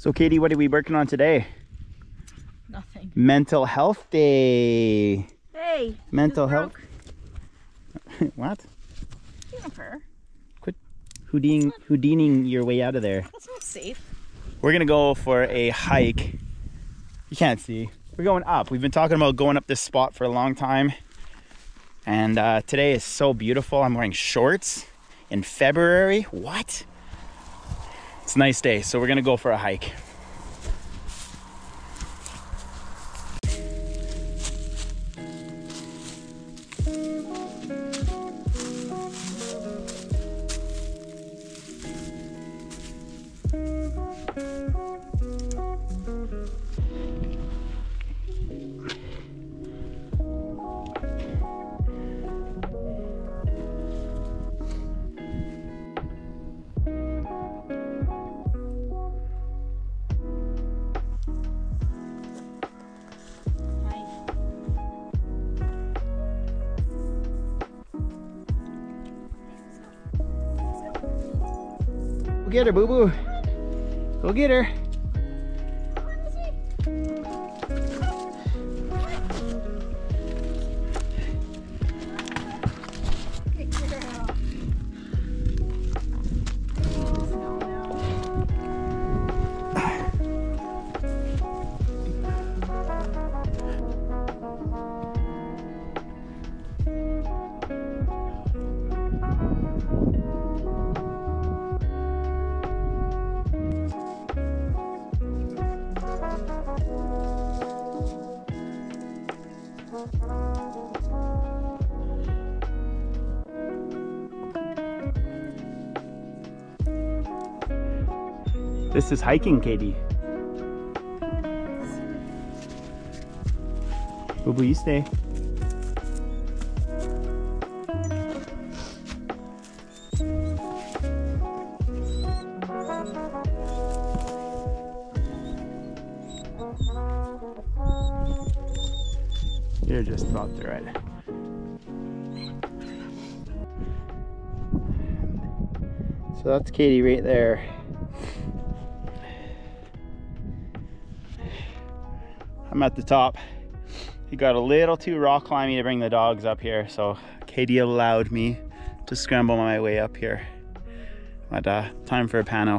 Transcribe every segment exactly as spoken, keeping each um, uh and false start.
So Katie, what are we working on today? Nothing. Mental health day. Hey. Mental health. What? Juniper. Quit Houdini, Houdining your way out of there. That's not safe. We're gonna go for a hike. You can't see. We're going up. We've been talking about going up this spot for a long time. And uh, today is so beautiful. I'm wearing shorts in February. What? It's a nice day, so we're gonna go for a hike. Go get her, boo-boo. Go get her. This is hiking, Katie. Boo-boo, you stay. You're just about there, right? So that's Katie right there. I'm at the top. It got a little too rock climbing to bring the dogs up here, so Katie allowed me to scramble my way up here. But uh, time for a pano.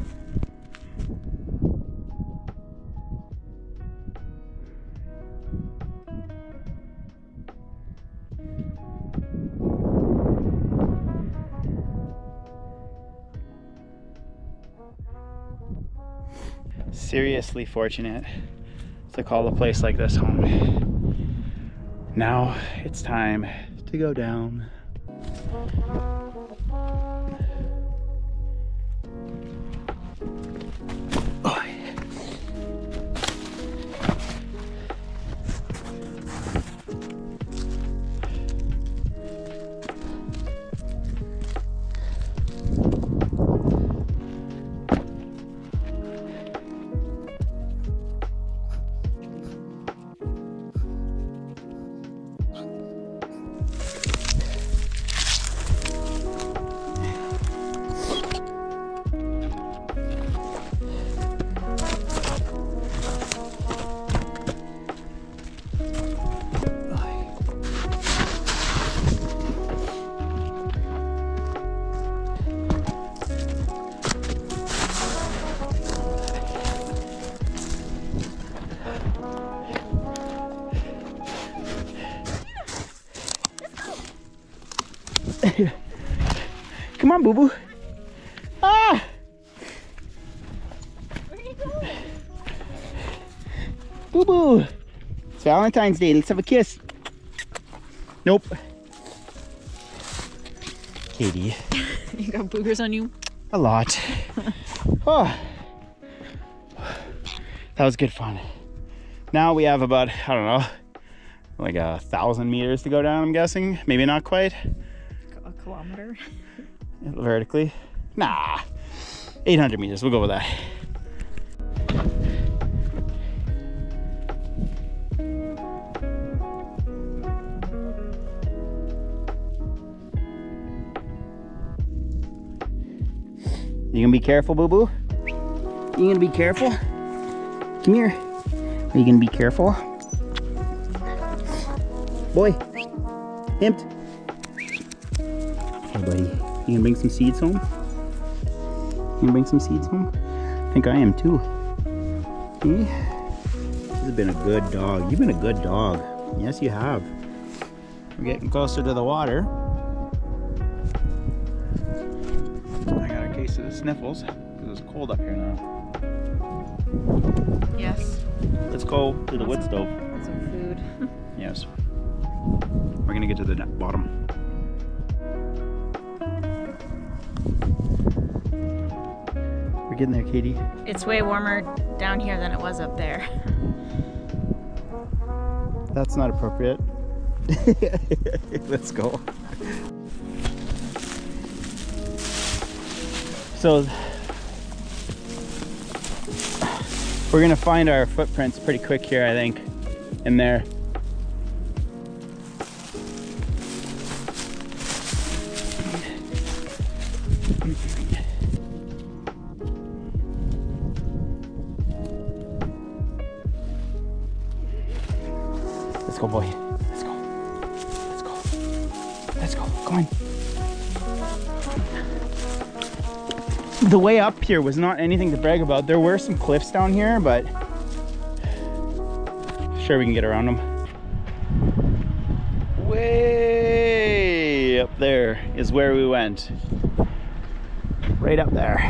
Seriously fortunate to call a place like this home. Now it's time to go down. Oh. Come on, boo-boo. Ah! Where are you going? Boo-boo. It's Valentine's Day. Let's have a kiss. Nope. Katie. You got boogers on you? A lot. Oh. That was good fun. Now we have about, I don't know, like a thousand meters to go down, I'm guessing. Maybe not quite. A kilometer? Vertically. Nah. eight hundred meters. We'll go with that. You gonna be careful, boo-boo? you gonna be careful? Come here. Are you gonna be careful? Boy, Impt. Hey buddy, you gonna bring some seeds home? You gonna bring some seeds home? I think I am too. Okay. This has been a good dog. You've been a good dog. Yes, you have. We're getting closer to the water. I got a case of the sniffles because it's cold up here now. Yes. Let's go to the wood stove. That's some food. Yes. We're gonna get to the bottom. We're getting there, Katie. It's way warmer down here than it was up there. That's not appropriate. Let's go. So we're gonna find our footprints pretty quick here, I think, in there. Let's go, boy. Let's go. Let's go. Let's go. Come on. The way up here was not anything to brag about. There were some cliffs down here, but sure we can get around them. Way up there is where we went. Right up there.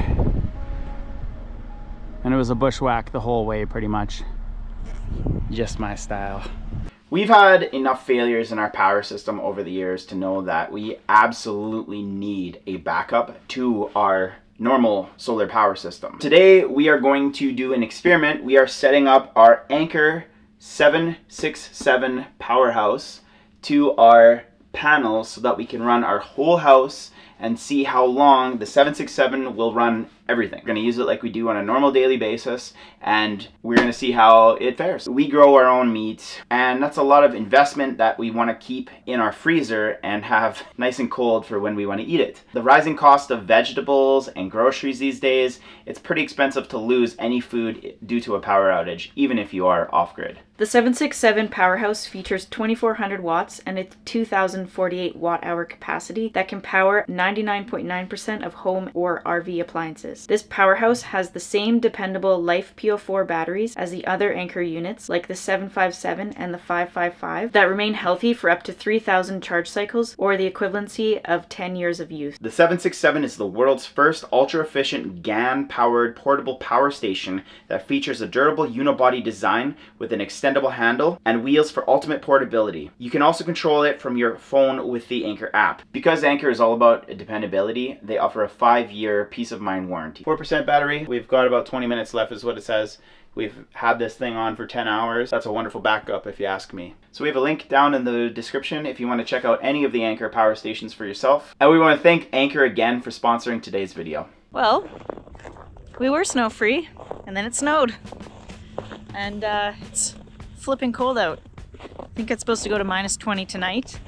And it was a bushwhack the whole way, pretty much. Just my style. We've had enough failures in our power system over the years to know that we absolutely need a backup to our normal solar power system. Today we are going to do an experiment. We are setting up our Anker seven six seven powerhouse to our panels so that we can run our whole house and see how long the seven six seven will run everything. We're gonna use it like we do on a normal daily basis, and we're gonna see how it fares. We grow our own meat, and that's a lot of investment that we wanna keep in our freezer and have nice and cold for when we wanna eat it. The rising cost of vegetables and groceries these days, it's pretty expensive to lose any food due to a power outage, even if you are off-grid. The seven six seven powerhouse features twenty-four hundred watts and a two thousand forty-eight watt hour capacity that can power ninety-nine point nine percent of home or R V appliances. This powerhouse has the same dependable Life P O four batteries as the other Anker units like the seven five seven and the five five five that remain healthy for up to three thousand charge cycles, or the equivalency of ten years of use. The seven six seven is the world's first ultra-efficient G A N-powered portable power station that features a durable unibody design with an extendable handle and wheels for ultimate portability. You can also control it from your phone with the Anker app. Because Anker is all about dependability, they offer a five-year peace of mind warranty. four percent battery, we've got about twenty minutes left is what it says. We've had this thing on for ten hours. That's a wonderful backup if you ask me. So we have a link down in the description if you want to check out any of the Anker power stations for yourself. And we want to thank Anker again for sponsoring today's video. Well, we were snow free and then it snowed. And uh, it's flipping cold out. I think it's supposed to go to minus twenty tonight.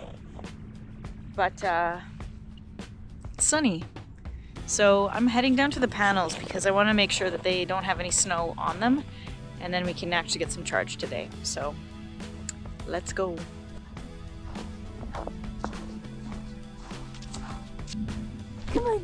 But uh, it's sunny. So I'm heading down to the panels because I want to make sure that they don't have any snow on them, and then we can actually get some charge today. So let's go. Come on.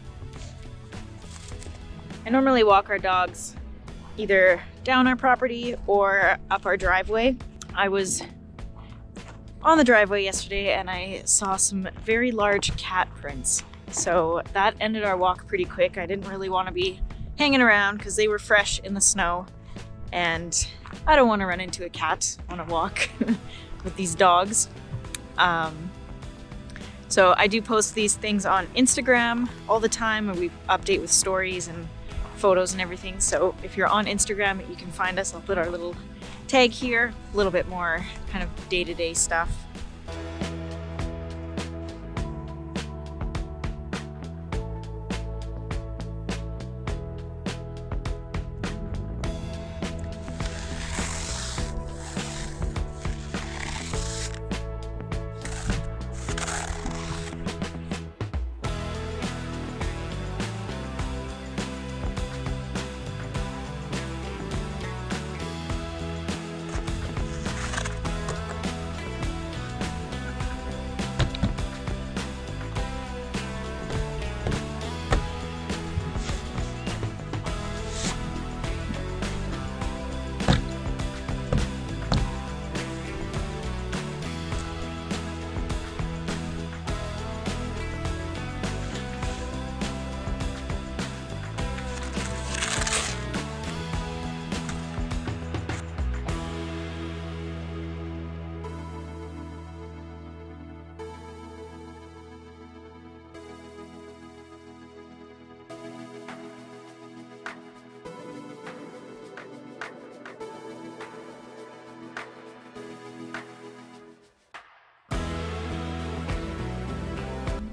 I normally walk our dogs either down our property or up our driveway. I was on the driveway yesterday and I saw some very large cat prints. So that ended our walk pretty quick. I didn't really want to be hanging around because they were fresh in the snow, and I don't want to run into a cat on a walk with these dogs. Um, so I do post these things on Instagram all the time, and we update with stories and photos and everything. So if you're on Instagram, you can find us. I'll put our little tag here, a little bit more kind of day-to-day stuff.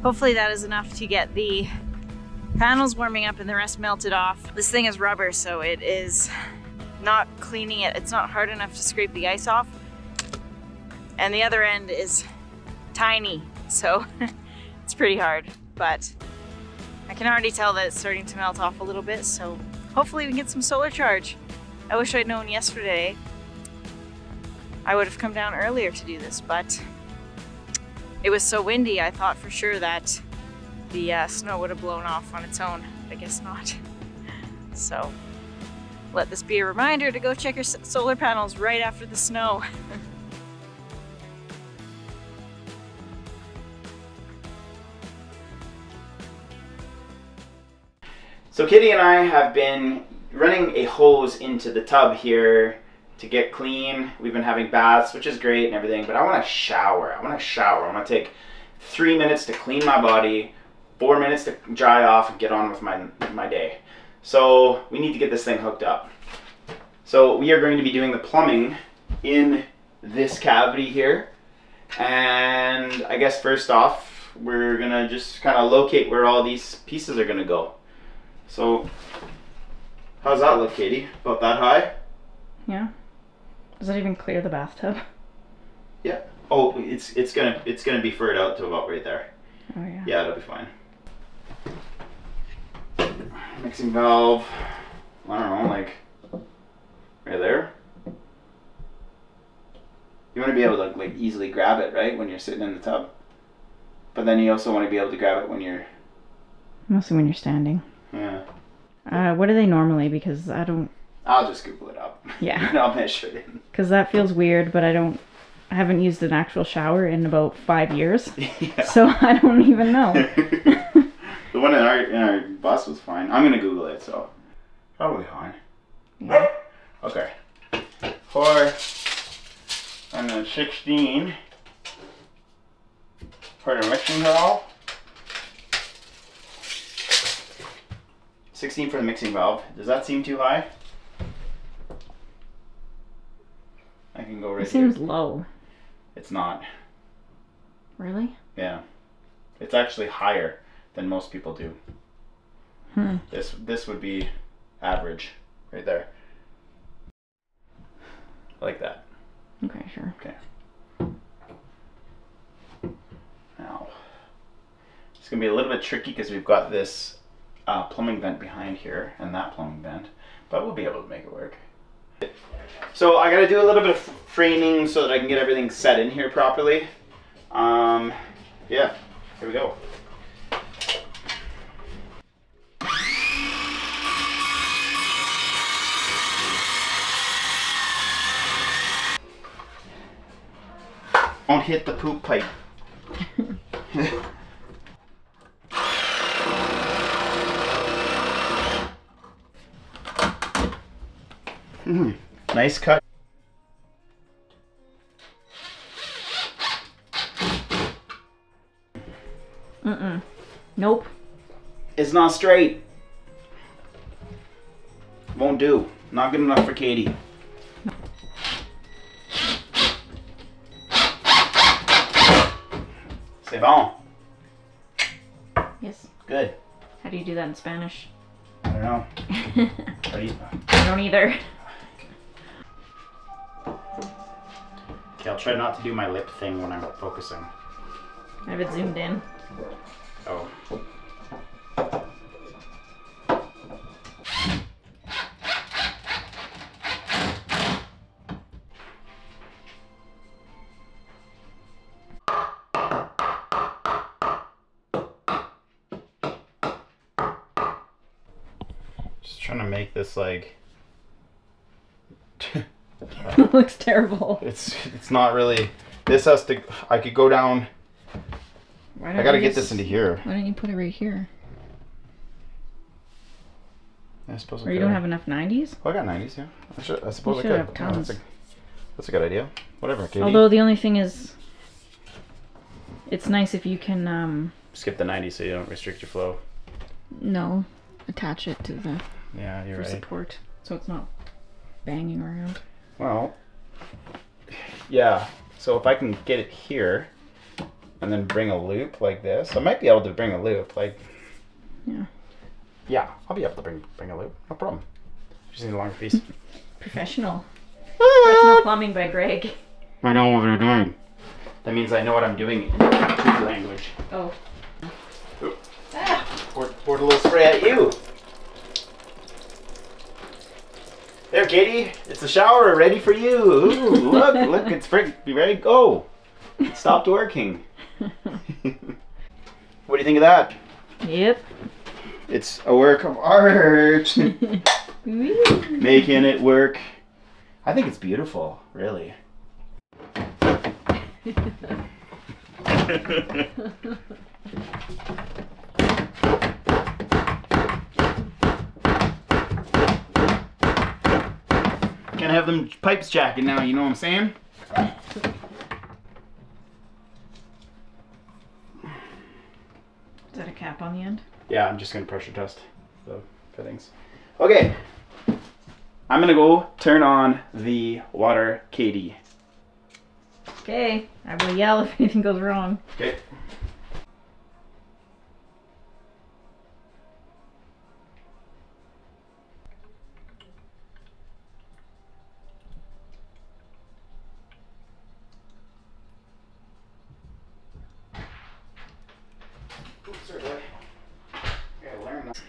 hopefully that is enough to get the panels warming up and the rest melted off. This thing is rubber, so it is not cleaning it. It's not hard enough to scrape the ice off. And the other end is tiny, so it's pretty hard, but I can already tell that it's starting to melt off a little bit, so hopefully we can get some solar charge. I wish I'd known yesterday. I would have come down earlier to do this, but it was so windy, I thought for sure that the uh, snow would have blown off on its own. I guess not. So let this be a reminder to go check your solar panels right after the snow. So Kitty and I have been running a hose into the tub here to get clean. We've been having baths, which is great and everything, but I want to shower. I want to shower. I want to take three minutes to clean my body, four minutes to dry off and get on with my, my day. So we need to get this thing hooked up. So we are going to be doing the plumbing in this cavity here. And I guess first off, we're gonna just kind of locate where all these pieces are gonna go. So, how's that look, Katie? About that high? Yeah. Does that even clear the bathtub? Yeah. Oh, it's it's gonna it's gonna be furred out to about right there. Oh yeah. Yeah, it'll be fine. Mixing valve. I don't know, like right there. You want to be able to like easily grab it, right, when you're sitting in the tub. But then you also want to be able to grab it when you're. Mostly when you're standing. Yeah. Uh, what are they normally? Because I don't. I'll just Google it up. Yeah. And I'll measure it in. Because that feels weird, but I don't. I haven't used an actual shower in about five years. Yeah. So I don't even know. The one in our in our bus was fine. I'm gonna Google it, so probably fine. Yeah. Okay. For and then sixteen for the mixing valve. sixteen for the mixing valve. Does that seem too high? I can go right It seems here. low. It's not. Really? Yeah. It's actually higher than most people do. Hmm. This this would be average right there. Like that. Okay, sure. Okay. Now, it's gonna be a little bit tricky because we've got this uh, plumbing vent behind here and that plumbing vent, but we'll be able to make it work. So I gotta do a little bit of framing so that I can get everything set in here properly. Um, yeah, here we go. Don't hit the poop pipe. mm, nice cut. Mm-mm. Nope. It's not straight. Won't do. Not good enough for Katie. C'est bon. Yes. Good. How do you do that in Spanish? I don't know. How do you... I don't either. Okay, I'll try not to do my lip thing when I'm focusing. I have it zoomed in. Oh. Just trying to make this like It looks terrible. it's it's not really. This has to. I could go down. Why I don't gotta you get just- this into here. Why don't you put it right here? I suppose. Or I you could. don't have enough nineties? Oh, I got nineties. Yeah. I, should, I suppose You I should could. have Oh, tons. that's, a, that's a good idea. Whatever, Katie. Although the only thing is, it's nice if you can, um, skip the ninety so you don't restrict your flow. no, attach it to the Yeah, you're for right. support, so it's not banging around. Well, yeah. So if I can get it here, and then bring a loop like this. I might be able to bring a loop, like. Yeah. Yeah, I'll be able to bring bring a loop. No problem. Just need a longer piece. Professional. Professional plumbing by Greg. I know what I'm doing. That means I know what I'm doing in tube language. Oh. Ooh. Ah. Poured, poured a little spray at you. There, Katie. It's a shower ready for you. Ooh, look, look, it's pretty. Be ready. Go. It stopped working. What do you think of that? Yep. It's a work of art. Making it work. I think it's beautiful, really. Can't have them pipes jacking now, you know what I'm saying? Is that a cap on the end? Yeah, I'm just gonna pressure test the fittings. Okay, I'm gonna go turn on the water Katie. Okay, I will yell if anything goes wrong. Okay. Oops, sorry, boy. I gotta learn that.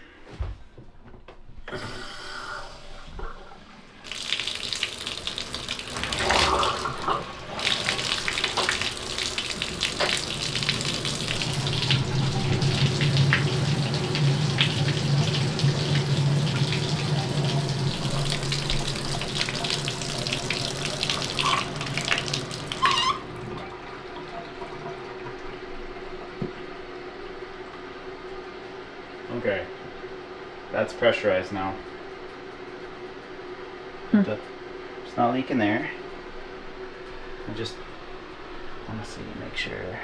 Okay, that's pressurized now. Hmm. The, it's not leaking there. I just want to see, make sure.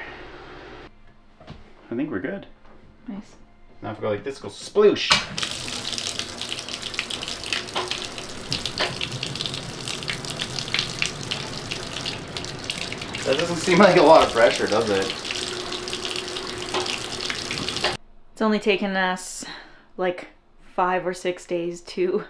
I think we're good. Nice. Now if we go like this, go sploosh. That doesn't seem like a lot of pressure, does it? It's only taken us like five or six days to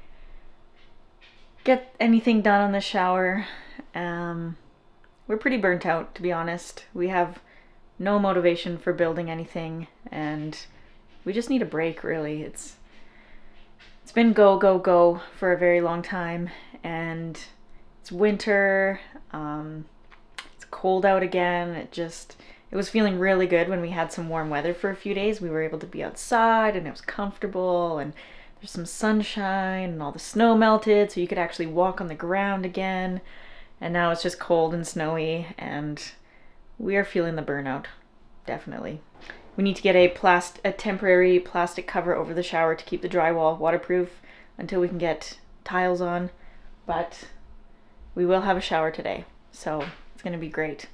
get anything done on the shower. Um, we're pretty burnt out, to be honest. We have no motivation for building anything, and we just need a break, really. It's it's been go, go, go for a very long time, and it's winter. Um, it's cold out again. It just... It was feeling really good when we had some warm weather for a few days. We were able to be outside and it was comfortable, and there's some sunshine and all the snow melted so you could actually walk on the ground again. And now it's just cold and snowy, and we are feeling the burnout, definitely. We need to get a plast a temporary plastic cover over the shower to keep the drywall waterproof until we can get tiles on, but we will have a shower today, so it's going to be great.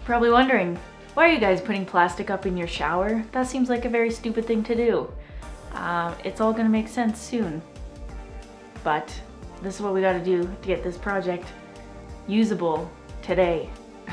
Probably wondering, why are you guys putting plastic up in your shower? That seems like a very stupid thing to do. Uh, it's all gonna make sense soon. But this is what we gotta do to get this project usable today.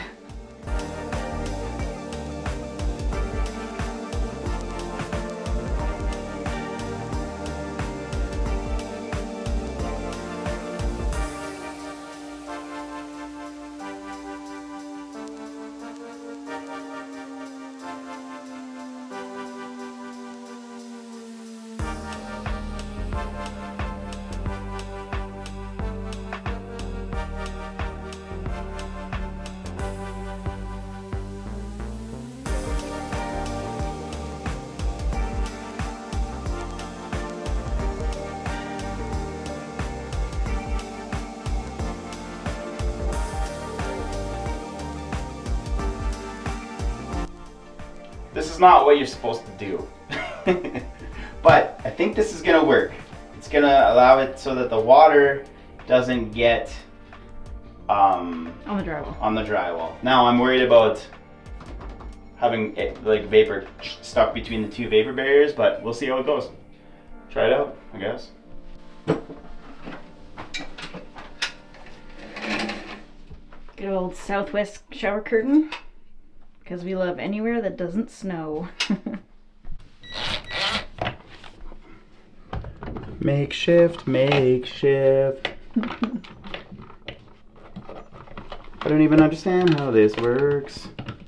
This is not what you're supposed to do. But I think this is gonna work. It's gonna allow it so that the water doesn't get um, on the drywall. On the drywall. Now I'm worried about having it, like vapor stuck between the two vapor barriers, but we'll see how it goes. Try it out, I guess. Good old Southwest shower curtain. Because we love anywhere that doesn't snow. Makeshift, makeshift. I don't even understand how this works.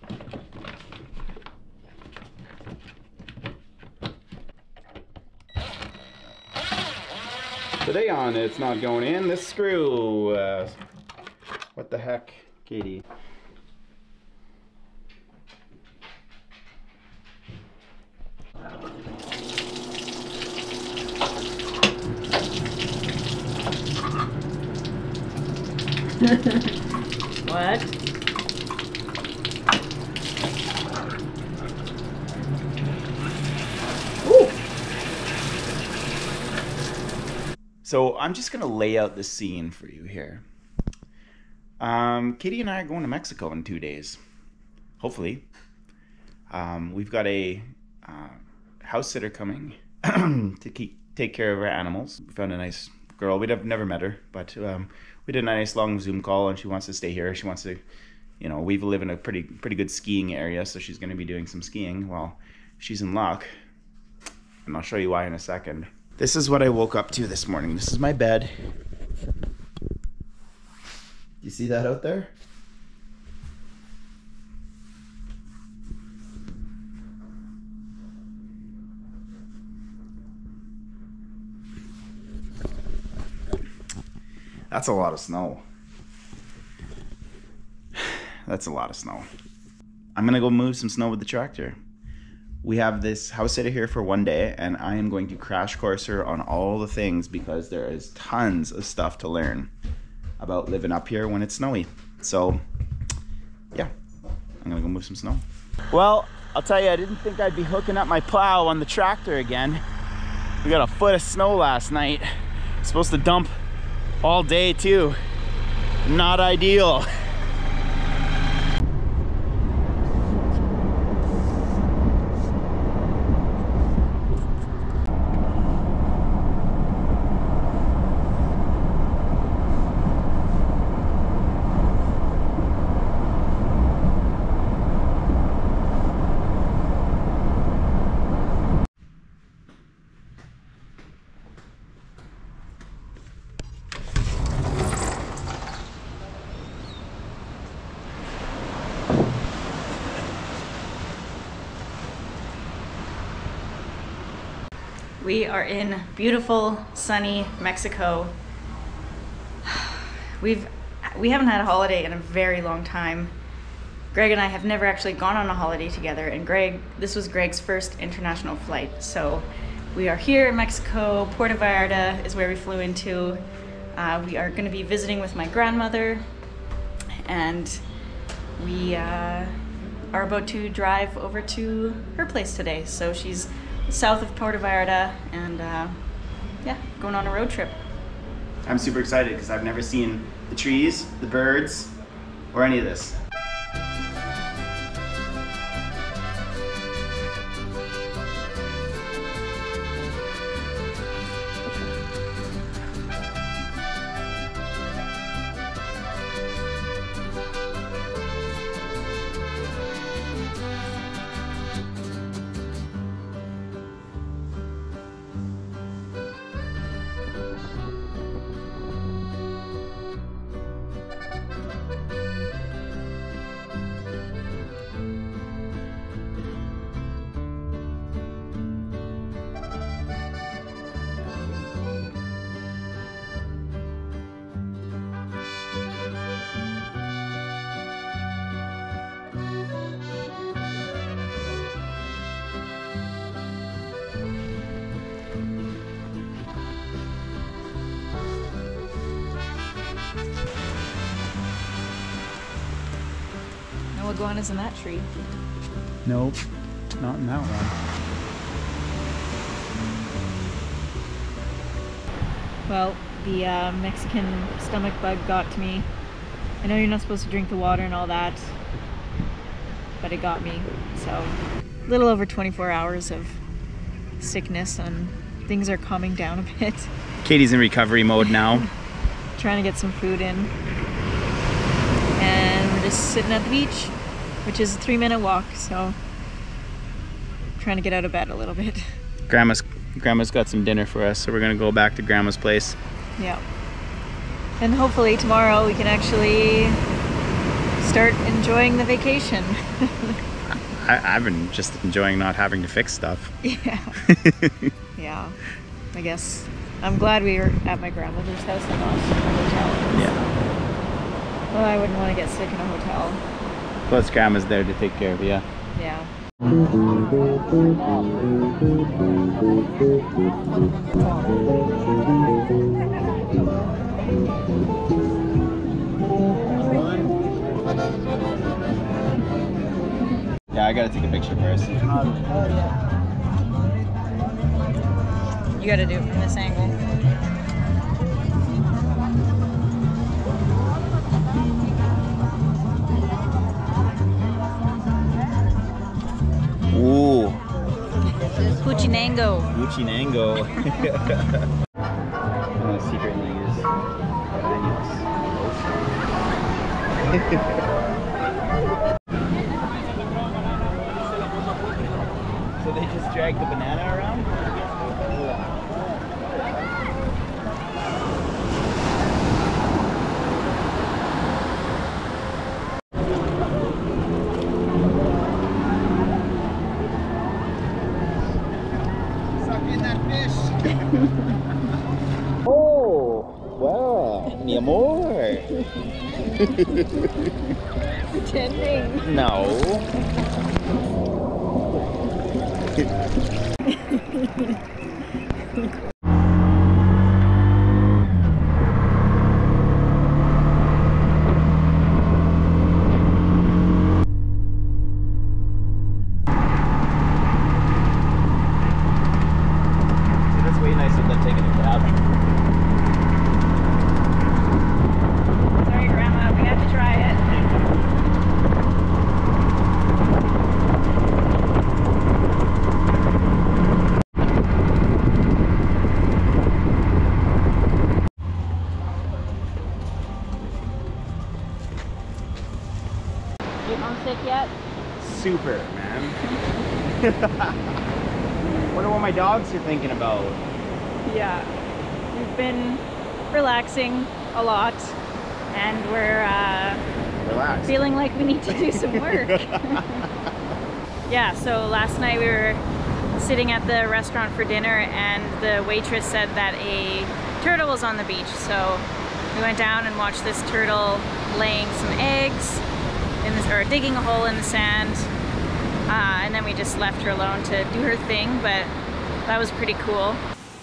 Today on It's Not Going In, this screw. Uh, what the heck, Katie? What? Ooh. So I'm just gonna lay out the scene for you here. Um, Katie and I are going to Mexico in two days, hopefully. Um, we've got a uh, house sitter coming to keep take care of our animals. We found a nice girl. We'd have never met her, but um, we did a nice long Zoom call, and she wants to stay here. She wants to, you know, we live in a pretty pretty good skiing area, so she's going to be doing some skiing while she's in luck. And I'll show you why in a second. This is what I woke up to this morning. This is my bed. You see that out there? That's a lot of snow. That's a lot of snow. I'm gonna go move some snow with the tractor. We have this house sitter here for one day, and I am going to crash course her on all the things because there is tons of stuff to learn about living up here when it's snowy. So, yeah, I'm gonna go move some snow. Well, I'll tell you, I didn't think I'd be hooking up my plow on the tractor again. We got a foot of snow last night. It's supposed to dump all day too. Not ideal. We are in beautiful, sunny Mexico. We've we haven't had a holiday in a very long time. Greg and I have never actually gone on a holiday together, and Greg, this was Greg's first international flight. So we are here in Mexico. Puerto Vallarta is where we flew into. Uh, we are going to be visiting with my grandmother, and we uh, are about to drive over to her place today. So she's south of Puerto Vallarta, and uh, yeah, going on a road trip. I'm super excited because I've never seen the trees, the birds, or any of this. No iguanas in that tree. Nope, not in that one. Well, the uh, Mexican stomach bug got to me. I know you're not supposed to drink the water and all that, but it got me. So, a little over twenty-four hours of sickness, and things are calming down a bit. Katie's in recovery mode now. Trying to get some food in. And we're just sitting at the beach, which is a three minute walk, so trying to get out of bed a little bit. Grandma's Grandma's got some dinner for us, so we're gonna go back to Grandma's place. Yeah. And hopefully tomorrow we can actually start enjoying the vacation. I, I've been just enjoying not having to fix stuff. Yeah. Yeah. I guess I'm glad we were at my grandmother's house and not in a hotel. Yeah. Well, I wouldn't want to get sick in a hotel. Plus Grandma's there to take care of you. Yeah. Yeah, I gotta take a picture first. You gotta do it from this angle. Ooh. Puchinango. Puchinango. I'm gonna secretly use bananas. So they just drag the banana around? Suck in that fish! Oh, wow, mi amor! Pretending. No. That's way nicer than taking a cab. Sorry, Grandma, we have to try it. You homesick yet? Super, man. Wonder what my dogs are thinking about. Yeah. We've been relaxing a lot, and we're uh, Relax. feeling like we need to do some work. Yeah, so last night we were sitting at the restaurant for dinner, and the waitress said that a turtle was on the beach. So we went down and watched this turtle laying some eggs, in this, or digging a hole in the sand. Uh, and then we just left her alone to do her thing, but that was pretty cool.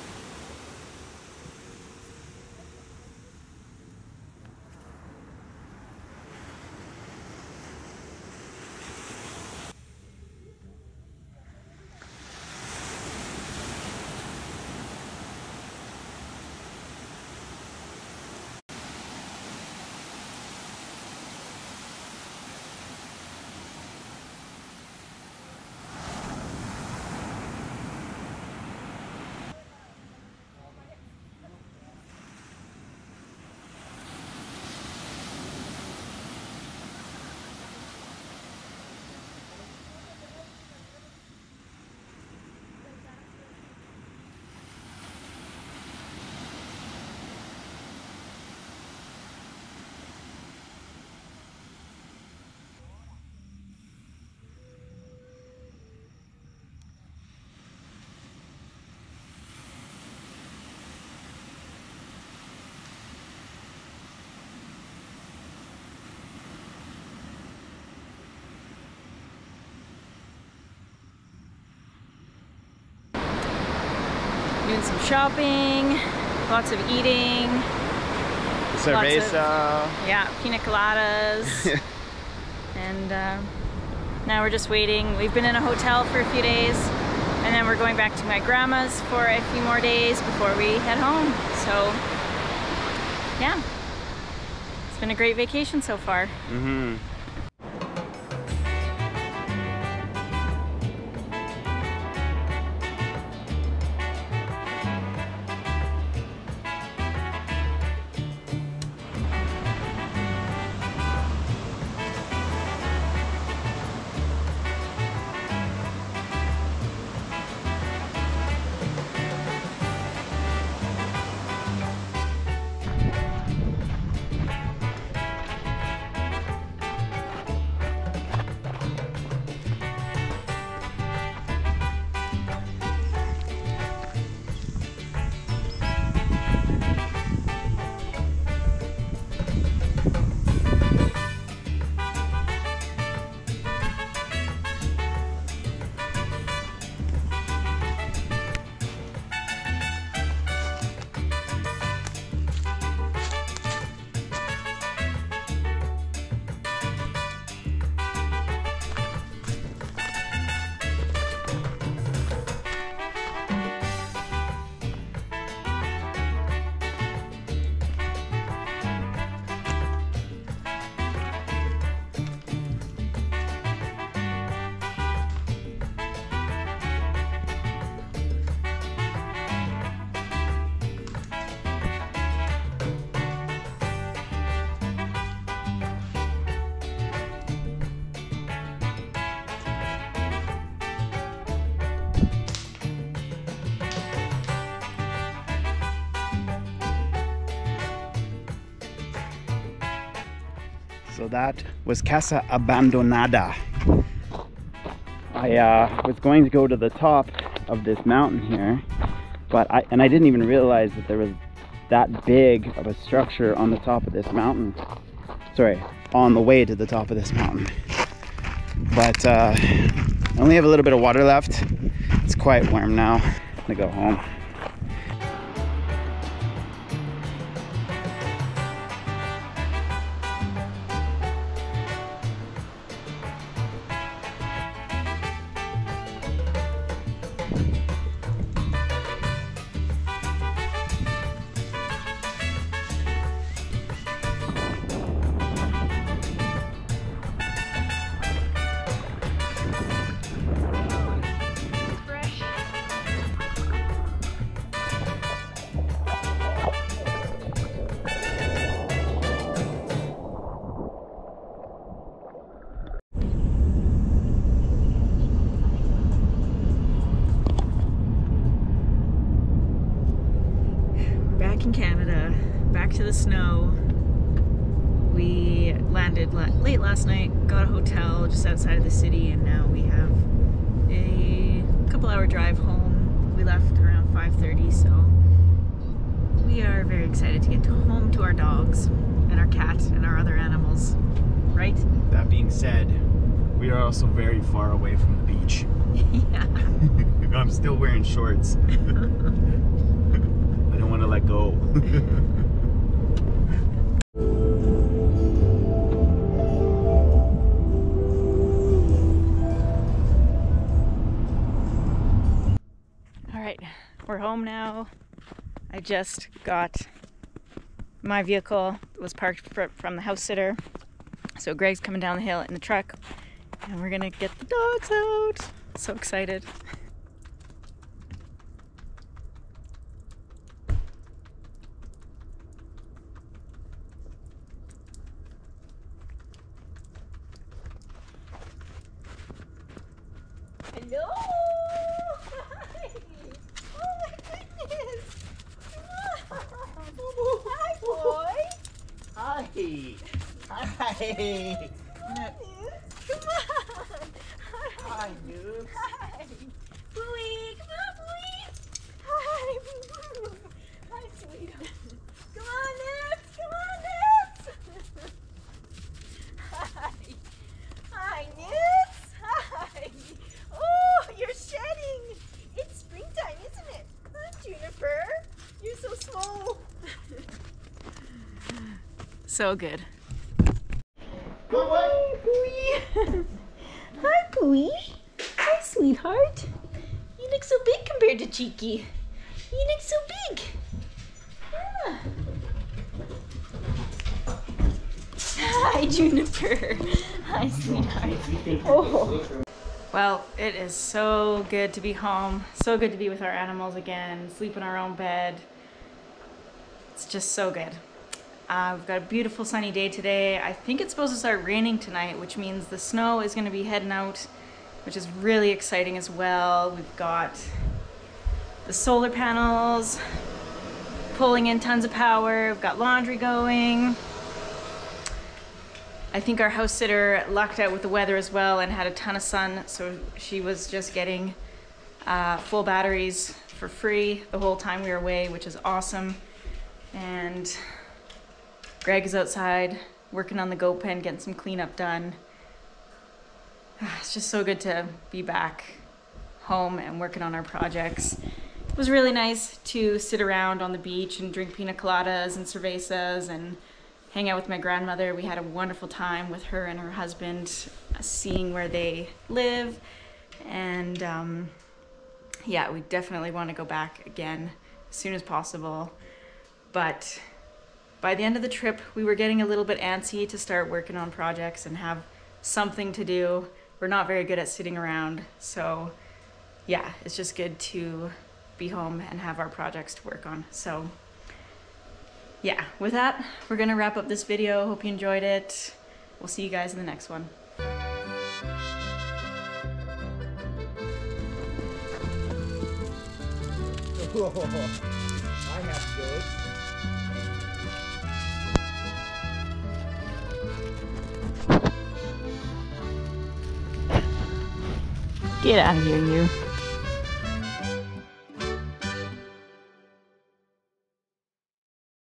Doing some shopping, lots of eating. Cerveza. Lots of, yeah, pina coladas. And uh, now we're just waiting. We've been in a hotel for a few days, and then we're going back to my grandma's for a few more days before we head home. So yeah, it's been a great vacation so far. Mm-hmm. So that was Casa Abandonada. I uh, was going to go to the top of this mountain here, but I and I didn't even realize that there was that big of a structure on the top of this mountain. Sorry, on the way to the top of this mountain. But uh, I only have a little bit of water left. It's quite warm now. I'm gonna go home. In Canada, back to the snow. We landed la late last night, got a hotel just outside of the city, and now we have a couple hour drive home. We left around five thirty, so we are very excited to get home to our dogs and our cat and our other animals, right? That being said, we are also very far away from the beach. Yeah. I'm still wearing shorts. I don't want to let go. All right, we're home now. I just got my vehicle. It was parked fr from the house sitter. So Greg's coming down the hill in the truck, and we're gonna get the dogs out. So excited. Hello! Hi! Oh my goodness! Come on! Hi, boy! Hi! Hi! Come on! Hi, Noob! Hi! Booey! Come on, Booey! Hi! Hi, sweetheart! Come on, Nips! Come on, Nips! Hi! Hi, Nips! Hi! Oh, you're shedding! It's springtime, isn't it? Huh, Juniper? You're so small. So good. Good one! cheeky. You look so big. Yeah. Hi, Juniper. Hi, sweetheart. Oh. Well, it is so good to be home. So good to be with our animals again, sleep in our own bed. It's just so good. Uh, we've got a beautiful sunny day today. I think it's supposed to start raining tonight, which means the snow is going to be heading out, which is really exciting as well. We've got the solar panels pulling in tons of power. We've got laundry going. I think our house sitter lucked out with the weather as well and had a ton of sun, so she was just getting uh, full batteries for free the whole time we were away, which is awesome. And Greg is outside working on the goat pen, getting some cleanup done. It's just so good to be back home and working on our projects. It was really nice to sit around on the beach and drink pina coladas and cervezas and hang out with my grandmother. We had a wonderful time with her and her husband, seeing where they live. And um, yeah, we definitely want to go back again as soon as possible. But by the end of the trip, we were getting a little bit antsy to start working on projects and have something to do. We're not very good at sitting around. So yeah, it's just good to be home and have our projects to work on. So yeah, with that, we're gonna wrap up this video. Hope you enjoyed it. We'll see you guys in the next one. Whoa, I have those. Get out of here, you.